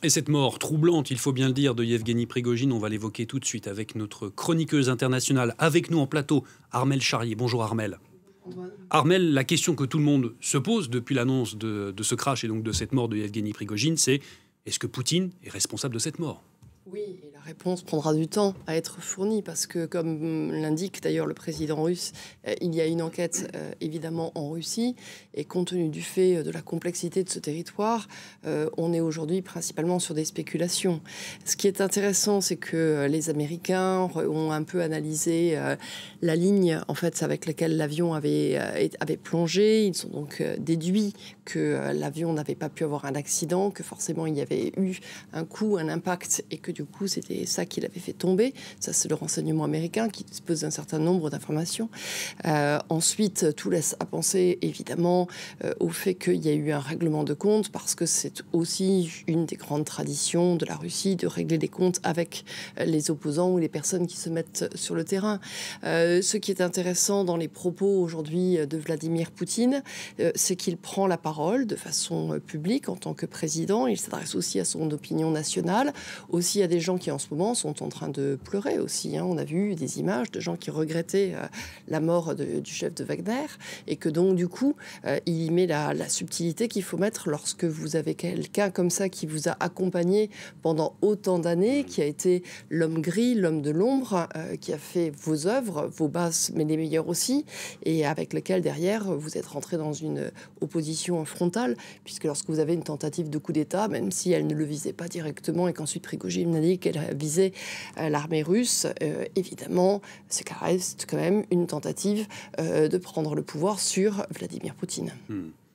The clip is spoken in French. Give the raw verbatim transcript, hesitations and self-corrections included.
Et cette mort troublante, il faut bien le dire, de Yevgeny Prigojine, on va l'évoquer tout de suite avec notre chroniqueuse internationale. Avec nous en plateau, Armelle Charrier. Bonjour Armelle. Armelle, la question que tout le monde se pose depuis l'annonce de, de ce crash et donc de cette mort de Yevgeny Prigojine, c'est est-ce que Poutine est responsable de cette mort ? Oui, et la réponse prendra du temps à être fournie parce que, comme l'indique d'ailleurs le président russe, euh, il y a une enquête euh, évidemment en Russie et compte tenu du fait de la complexité de ce territoire, euh, on est aujourd'hui principalement sur des spéculations. Ce qui est intéressant, c'est que les Américains ont un peu analysé euh, la ligne en fait avec laquelle l'avion avait, euh, avait plongé. Ils ont donc euh, déduit que euh, l'avion n'avait pas pu avoir un accident, que forcément il y avait eu un coup, un impact et que du coup, c'était ça qui l'avait fait tomber. Ça, c'est le renseignement américain qui dispose d'un certain nombre d'informations. Euh, ensuite, tout laisse à penser, évidemment, euh, au fait qu'il y a eu un règlement de comptes, parce que c'est aussi une des grandes traditions de la Russie de régler les comptes avec les opposants ou les personnes qui se mettent sur le terrain. Euh, ce qui est intéressant dans les propos aujourd'hui de Vladimir Poutine, euh, c'est qu'il prend la parole de façon publique en tant que président. Il s'adresse aussi à son opinion nationale, aussi à des gens qui en ce moment sont en train de pleurer aussi. Hein. On a vu des images de gens qui regrettaient euh, la mort de, du chef de Wagner et que donc du coup euh, il y met la, la subtilité qu'il faut mettre lorsque vous avez quelqu'un comme ça qui vous a accompagné pendant autant d'années, qui a été l'homme gris, l'homme de l'ombre, euh, qui a fait vos œuvres, vos basses mais les meilleures aussi, et avec lequel derrière vous êtes rentré dans une opposition frontale, puisque lorsque vous avez une tentative de coup d'État, même si elle ne le visait pas directement et qu'ensuite Prigojine a dit qu'elle visait euh, l'armée russe, euh, évidemment, c'est qu'elle reste quand même une tentative euh, de prendre le pouvoir sur Vladimir Poutine. Hmm.